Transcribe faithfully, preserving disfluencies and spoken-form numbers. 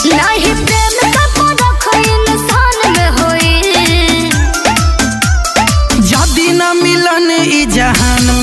नहीं प्रेम का परख इंसान में होई। जदी न मिलन ई जहान